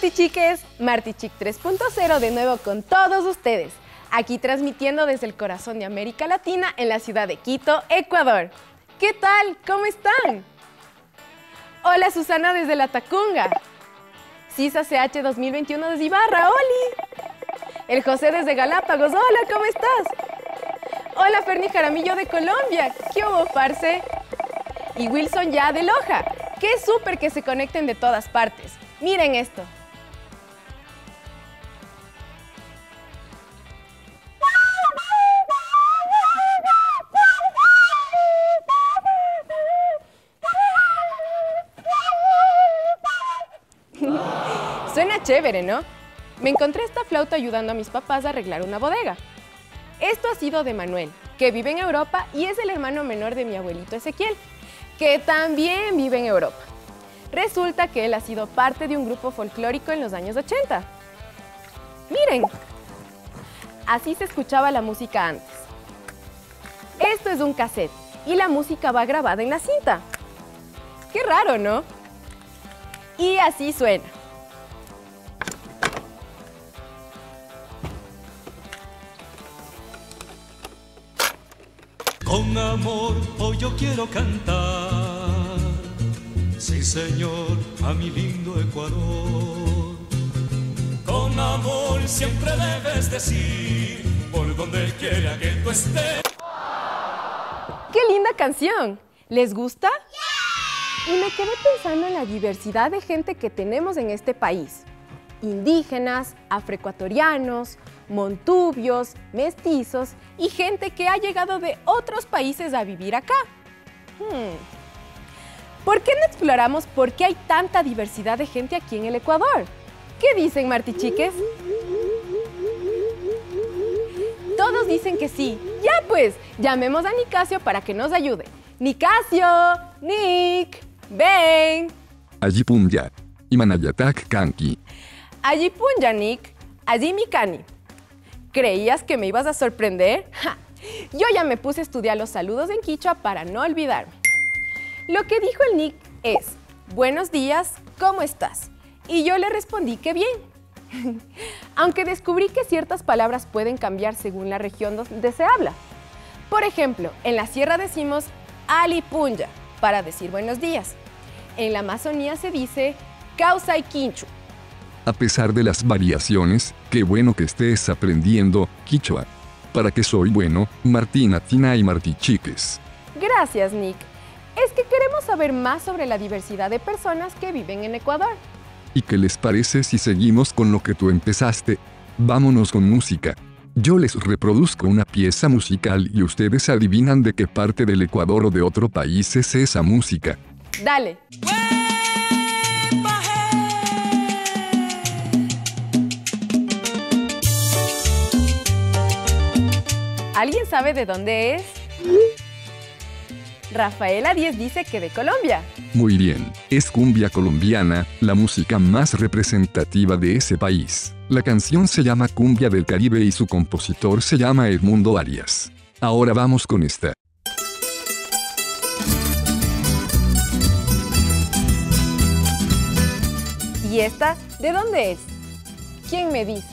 Marti Chiques, Marti Chic 3.0 de nuevo con todos ustedes, aquí transmitiendo desde el corazón de América Latina en la ciudad de Quito, Ecuador. ¿Qué tal? ¿Cómo están? Hola Susana desde La Tacunga. Sisa CH 2021 desde Ibarra, ¡oli! El José desde Galápagos, hola, ¿cómo estás? Hola Ferni Jaramillo de Colombia, ¿qué hubo, parce? Y Wilson ya de Loja, qué súper que se conecten de todas partes. Miren esto. Suena chévere, ¿no? Me encontré esta flauta ayudando a mis papás a arreglar una bodega. Esto ha sido de Manuel, que vive en Europa y es el hermano menor de mi abuelito Ezequiel, que también vive en Europa. Resulta que él ha sido parte de un grupo folclórico en los años 80. Miren, así se escuchaba la música antes. Esto es un cassette y la música va grabada en la cinta. Qué raro, ¿no? Y así suena. Con amor hoy yo quiero cantar, sí señor, a mi lindo Ecuador. Con amor siempre debes decir, por donde quiera que tú estés. ¡Qué linda canción! ¿Les gusta? Y me quedé pensando en la diversidad de gente que tenemos en este país. Indígenas, afroecuatorianos, montubios, mestizos y gente que ha llegado de otros países a vivir acá. ¿Por qué no exploramos por qué hay tanta diversidad de gente aquí en el Ecuador? ¿Qué dicen, Marti Chiques? Todos dicen que sí. Ya pues, llamemos a Nicasio para que nos ayude. ¡Nicasio! ¡Nick! ¡Ven! Allí punya. Imanayatak kanki. Allí punya, Nick. Allí mikani. ¿Creías que me ibas a sorprender? ¡Ja! Yo ya me puse a estudiar los saludos en quichua para no olvidarme. Lo que dijo el Nick es, buenos días, ¿cómo estás? Y yo le respondí que bien. Aunque descubrí que ciertas palabras pueden cambiar según la región donde se habla. Por ejemplo, en la sierra decimos alipunya para decir buenos días. En la Amazonía se dice causa y quinchu. A pesar de las variaciones, qué bueno que estés aprendiendo quichua. ¿Para qué soy bueno, Martina, Tina y Marti Chiques? Gracias, Nick. Es que queremos saber más sobre la diversidad de personas que viven en Ecuador. ¿Y qué les parece si seguimos con lo que tú empezaste? Vámonos con música. Yo les reproduzco una pieza musical y ustedes adivinan de qué parte del Ecuador o de otro país es esa música. Dale. ¿Alguien sabe de dónde es? Rafaela 10 dice que de Colombia. Muy bien, es cumbia colombiana, la música más representativa de ese país. La canción se llama Cumbia del Caribe y su compositor se llama Edmundo Arias. Ahora vamos con esta. ¿Y esta de dónde es? ¿Quién me dice?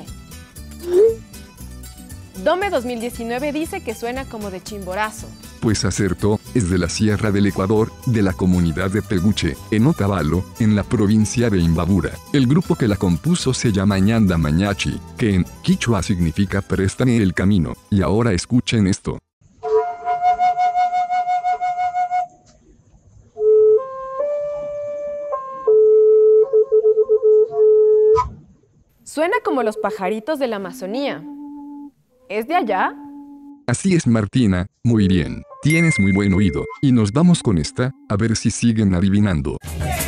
Dome 2019 dice que suena como de Chimborazo. Pues acertó, es de la Sierra del Ecuador, de la comunidad de Peguche, en Otavalo, en la provincia de Imbabura. El grupo que la compuso se llama Ñanda Mañachi, que en quichua significa préstame el camino. Y ahora escuchen esto. Suena como los pajaritos de la Amazonía. ¿Es de allá? Así es, Martina, muy bien. Tienes muy buen oído. Y nos vamos con esta, a ver si siguen adivinando.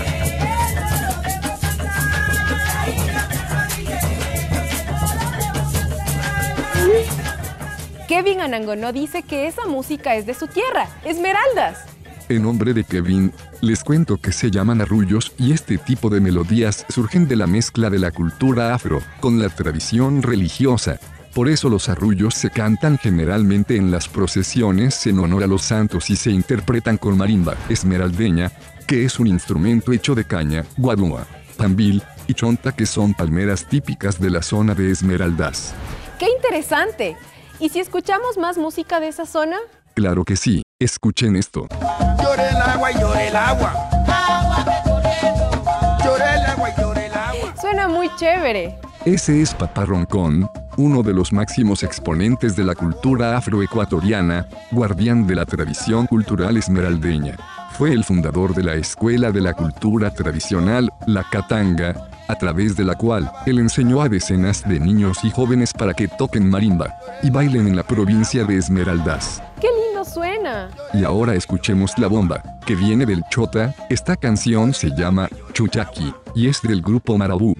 Kevin Anangonó dice que esa música es de su tierra, Esmeraldas. En nombre de Kevin, les cuento que se llaman arrullos y este tipo de melodías surgen de la mezcla de la cultura afro con la tradición religiosa. Por eso los arrullos se cantan generalmente en las procesiones en honor a los santos y se interpretan con marimba esmeraldeña, que es un instrumento hecho de caña, guadua, tambil, y chonta, que son palmeras típicas de la zona de Esmeraldas. ¡Qué interesante! ¿Y si escuchamos más música de esa zona? Claro que sí, escuchen esto. Llore el agua y llore el agua. Agua que corriendo. Llore el agua y llore el agua. Suena muy chévere. Ese es Papá Roncón, uno de los máximos exponentes de la cultura afroecuatoriana, guardián de la tradición cultural esmeraldeña. Fue el fundador de la Escuela de la Cultura Tradicional, la Katanga, a través de la cual él enseñó a decenas de niños y jóvenes para que toquen marimba y bailen en la provincia de Esmeraldas. ¡Qué lindo suena! Y ahora escuchemos la bomba, que viene del chota. Esta canción se llama Chuchaqui y es del grupo Marabú.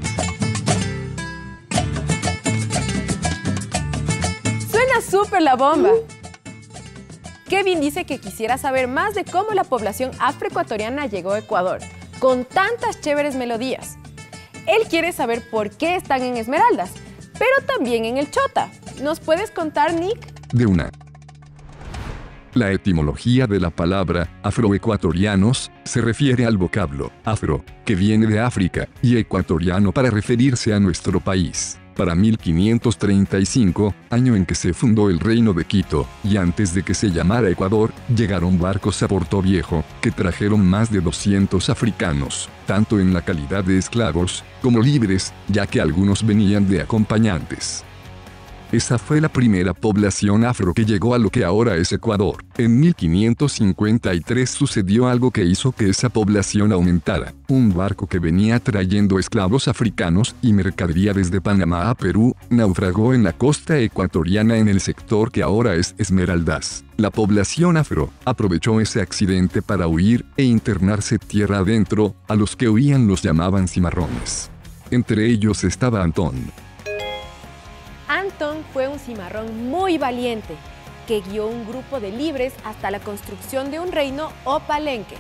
¡Suena súper la bomba! Kevin dice que quisiera saber más de cómo la población afroecuatoriana llegó a Ecuador, con tantas chéveres melodías. Él quiere saber por qué están en Esmeraldas, pero también en el Chota. ¿Nos puedes contar, Nick? De una. La etimología de la palabra afroecuatorianos se refiere al vocablo afro, que viene de África, y ecuatoriano para referirse a nuestro país. Para 1535, año en que se fundó el Reino de Quito, y antes de que se llamara Ecuador, llegaron barcos a Puerto Viejo, que trajeron más de 200 africanos, tanto en la calidad de esclavos, como libres, ya que algunos venían de acompañantes. Esa fue la primera población afro que llegó a lo que ahora es Ecuador. En 1553 sucedió algo que hizo que esa población aumentara. Un barco que venía trayendo esclavos africanos y mercadería desde Panamá a Perú, naufragó en la costa ecuatoriana en el sector que ahora es Esmeraldas. La población afro aprovechó ese accidente para huir e internarse tierra adentro. A los que huían los llamaban cimarrones. Entre ellos estaba Antón. Antón fue un cimarrón muy valiente, que guió un grupo de libres hasta la construcción de un reino o palenque.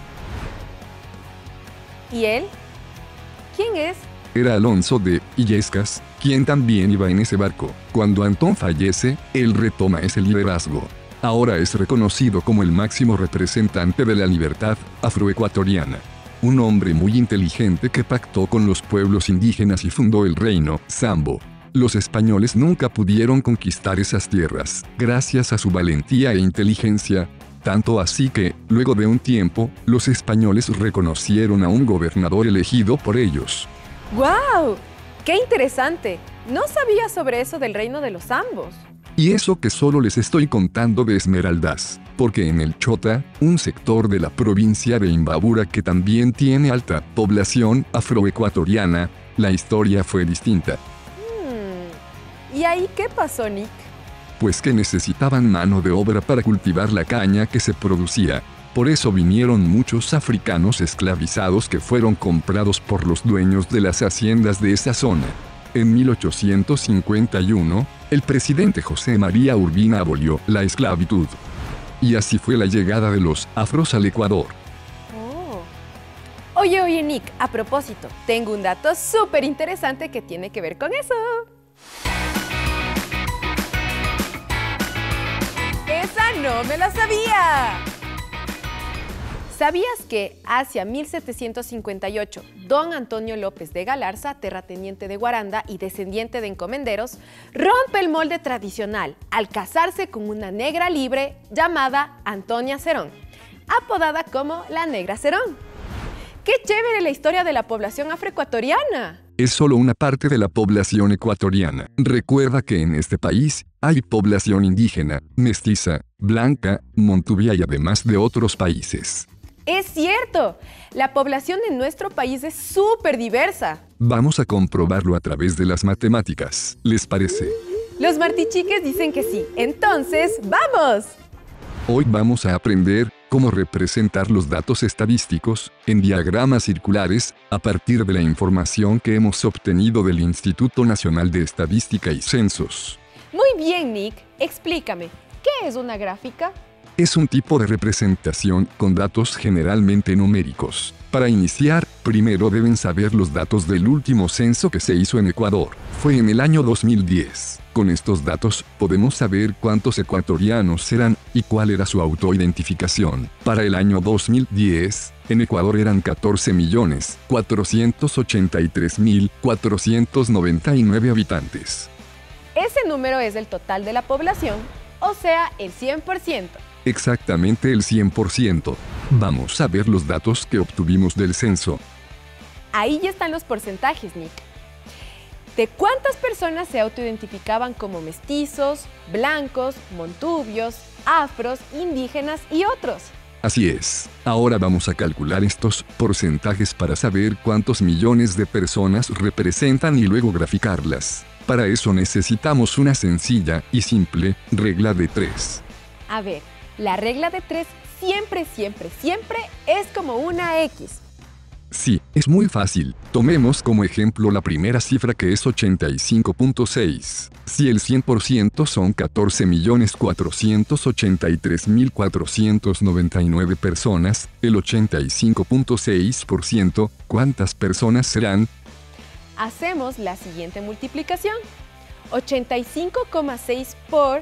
¿Y él? ¿Quién es? Era Alonso de Illescas, quien también iba en ese barco. Cuando Antón fallece, él retoma ese liderazgo. Ahora es reconocido como el máximo representante de la libertad afroecuatoriana. Un hombre muy inteligente que pactó con los pueblos indígenas y fundó el reino Sambo. Los españoles nunca pudieron conquistar esas tierras, gracias a su valentía e inteligencia, tanto así que, luego de un tiempo, los españoles reconocieron a un gobernador elegido por ellos. ¡Guau! ¡Qué interesante! No sabía sobre eso del reino de los Zambos. Y eso que solo les estoy contando de Esmeraldas, porque en el Chota, un sector de la provincia de Imbabura que también tiene alta población afroecuatoriana, la historia fue distinta. ¿Y ahí qué pasó, Nick? Pues que necesitaban mano de obra para cultivar la caña que se producía. Por eso vinieron muchos africanos esclavizados que fueron comprados por los dueños de las haciendas de esa zona. En 1851, el presidente José María Urbina abolió la esclavitud. Y así fue la llegada de los afros al Ecuador. Oh. Oye, Nick, a propósito, tengo un dato súper interesante que tiene que ver con eso. ¡Esa no me la sabía! ¿Sabías que hacia 1758, don Antonio López de Galarza, terrateniente de Guaranda y descendiente de encomenderos, rompe el molde tradicional al casarse con una negra libre llamada Antonia Cerón, apodada como la Negra Cerón? ¡Qué chévere la historia de la población afroecuatoriana! Es solo una parte de la población ecuatoriana. Recuerda que en este país hay población indígena, mestiza, blanca, montubia y además de otros países. ¡Es cierto! La población de nuestro país es súper diversa. Vamos a comprobarlo a través de las matemáticas. ¿Les parece? Los martichiques dicen que sí. Entonces, ¡vamos! Hoy vamos a aprender cómo representar los datos estadísticos en diagramas circulares a partir de la información que hemos obtenido del Instituto Nacional de Estadística y Censos. Muy bien, Nick. Explícame, ¿qué es una gráfica? Es un tipo de representación con datos generalmente numéricos. Para iniciar, primero deben saber los datos del último censo que se hizo en Ecuador. Fue en el año 2010. Con estos datos, podemos saber cuántos ecuatorianos eran y cuál era su autoidentificación. Para el año 2010, en Ecuador eran 14.483.499 habitantes. Ese número es el total de la población, o sea, el 100%. Exactamente el 100%. Vamos a ver los datos que obtuvimos del censo. Ahí ya están los porcentajes, Nick. ¿De cuántas personas se autoidentificaban como mestizos, blancos, montubios, afros, indígenas y otros? Así es. Ahora vamos a calcular estos porcentajes para saber cuántos millones de personas representan y luego graficarlas. Para eso necesitamos una sencilla y simple regla de 3. A ver, la regla de 3 siempre es como una X. Sí, es muy fácil. Tomemos como ejemplo la primera cifra que es 85.6. Si el 100% son 14.483.499 personas, el 85.6%, ¿cuántas personas serán? Hacemos la siguiente multiplicación. 85,6 por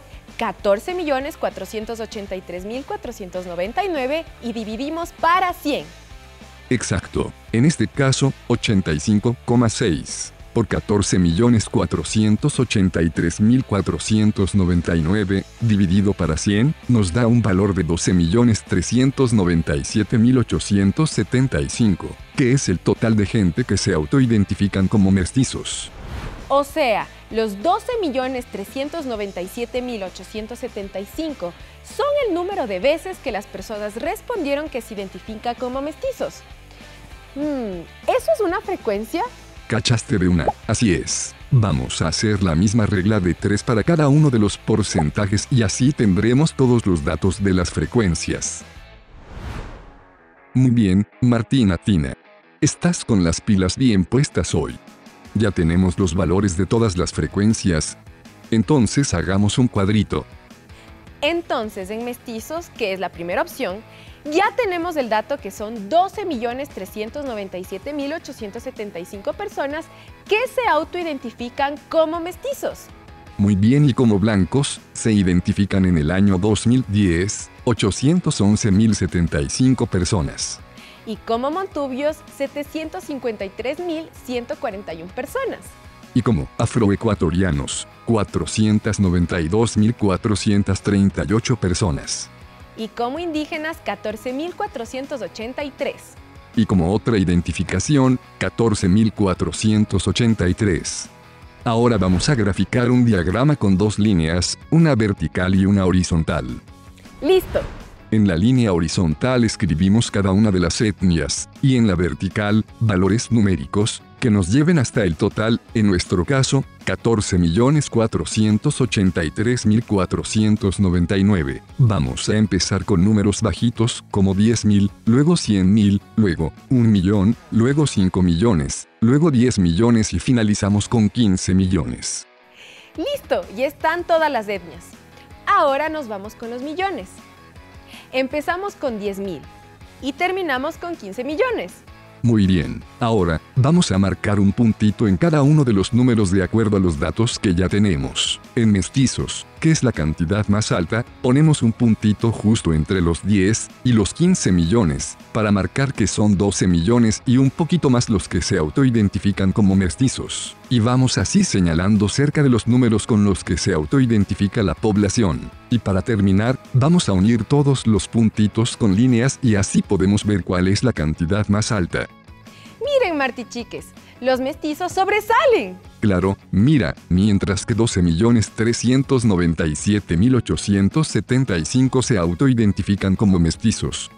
14.483.499 y dividimos para 100. Exacto. En este caso, 85,6 por 14.483.499 dividido para 100 nos da un valor de 12.397.875, que es el total de gente que se autoidentifican como mestizos. O sea, los 12.397.875 son el número de veces que las personas respondieron que se identifican como mestizos. ¿Eso es una frecuencia? Cachaste de una. Así es. Vamos a hacer la misma regla de 3 para cada uno de los porcentajes y así tendremos todos los datos de las frecuencias. Muy bien, Martina Tina. Estás con las pilas bien puestas hoy. Ya tenemos los valores de todas las frecuencias. Entonces hagamos un cuadrito. Entonces, en mestizos, que es la primera opción, ya tenemos el dato que son 12.397.875 personas que se autoidentifican como mestizos. Muy bien, y como blancos, se identifican en el año 2010, 811.075 personas. Y como montubios, 753.141 personas. Y como afroecuatorianos, 492.438 personas. Y como indígenas, 14.483. Y como otra identificación, 14.483. Ahora vamos a graficar un diagrama con dos líneas, una vertical y una horizontal. ¡Listo! En la línea horizontal escribimos cada una de las etnias, y en la vertical, valores numéricos, que nos lleven hasta el total, en nuestro caso, 14.483.499. Vamos a empezar con números bajitos, como 10.000, luego 100.000, luego 1 millón, luego 5 millones, luego 10 millones y finalizamos con 15 millones. ¡Listo! Ya están todas las etnias. Ahora nos vamos con los millones. Empezamos con 10.000 y terminamos con 15 millones. Muy bien, ahora, vamos a marcar un puntito en cada uno de los números de acuerdo a los datos que ya tenemos. En mestizos, que es la cantidad más alta, ponemos un puntito justo entre los 10 y los 15 millones, para marcar que son 12 millones y un poquito más los que se autoidentifican como mestizos. Y vamos así señalando cerca de los números con los que se autoidentifica la población. Y para terminar, vamos a unir todos los puntitos con líneas y así podemos ver cuál es la cantidad más alta. Miren, Martichiques, los mestizos sobresalen. Claro, mira, mientras que 12.397.875 se autoidentifican como mestizos,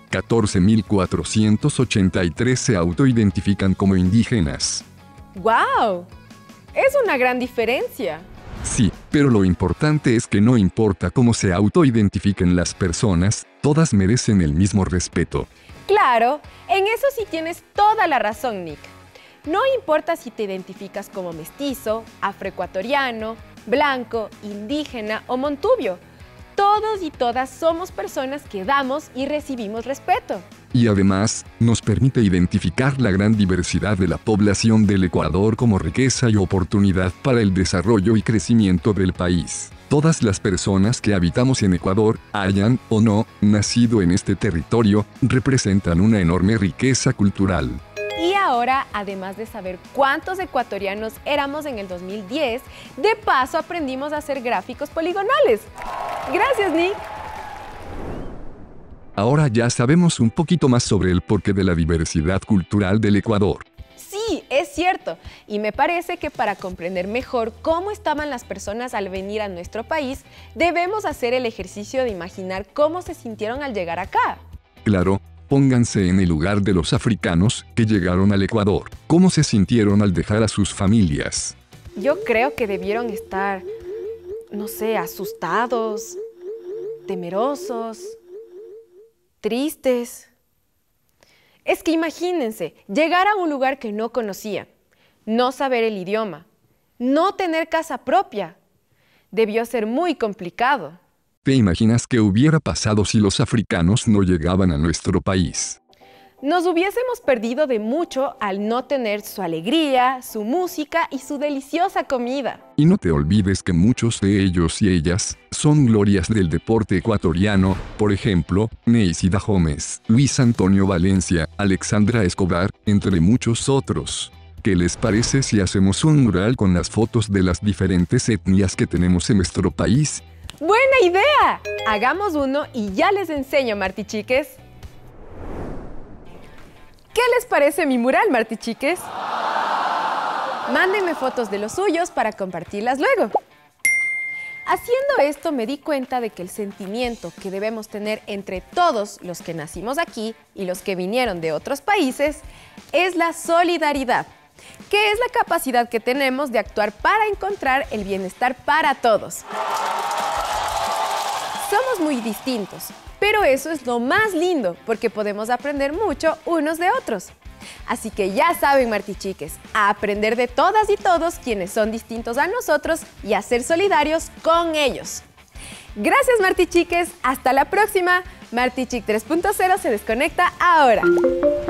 14.483 se autoidentifican como indígenas. ¡Guau! Es una gran diferencia. Sí, pero lo importante es que no importa cómo se autoidentifiquen las personas, todas merecen el mismo respeto. Claro, en eso sí tienes toda la razón, Nick. No importa si te identificas como mestizo, afroecuatoriano, blanco, indígena o montubio. Todos todos y todas somos personas que damos y recibimos respeto. Y además, nos permite identificar la gran diversidad de la población del Ecuador como riqueza y oportunidad para el desarrollo y crecimiento del país. Todas las personas que habitamos en Ecuador, hayan o no nacido en este territorio, representan una enorme riqueza cultural. Y ahora, además de saber cuántos ecuatorianos éramos en el 2010, de paso aprendimos a hacer gráficos poligonales. Gracias, Nick. Ahora ya sabemos un poquito más sobre el porqué de la diversidad cultural del Ecuador. Sí, es cierto. Y me parece que para comprender mejor cómo estaban las personas al venir a nuestro país, debemos hacer el ejercicio de imaginar cómo se sintieron al llegar acá. Claro, pónganse en el lugar de los africanos que llegaron al Ecuador. ¿Cómo se sintieron al dejar a sus familias? Yo creo que debieron estar, no sé, asustados, temerosos, tristes. Es que imagínense, llegar a un lugar que no conocían, no saber el idioma, no tener casa propia. Debió ser muy complicado. ¿Te imaginas qué hubiera pasado si los africanos no llegaban a nuestro país? Nos hubiésemos perdido de mucho al no tener su alegría, su música y su deliciosa comida. Y no te olvides que muchos de ellos y ellas son glorias del deporte ecuatoriano, por ejemplo, Neisida Gómez, Luis Antonio Valencia, Alexandra Escobar, entre muchos otros. ¿Qué les parece si hacemos un mural con las fotos de las diferentes etnias que tenemos en nuestro país? ¡Buena idea! Hagamos uno y ya les enseño, Martichiques. ¿Qué les parece mi mural, Martichiques? Mándenme fotos de los suyos para compartirlas luego. Haciendo esto me di cuenta de que el sentimiento que debemos tener entre todos los que nacimos aquí y los que vinieron de otros países es la solidaridad, que es la capacidad que tenemos de actuar para encontrar el bienestar para todos. Somos muy distintos, pero eso es lo más lindo, porque podemos aprender mucho unos de otros. Así que ya saben, Martichiques, a aprender de todas y todos quienes son distintos a nosotros y a ser solidarios con ellos. Gracias, Martichiques. Hasta la próxima. Martichic 3.0 se desconecta ahora.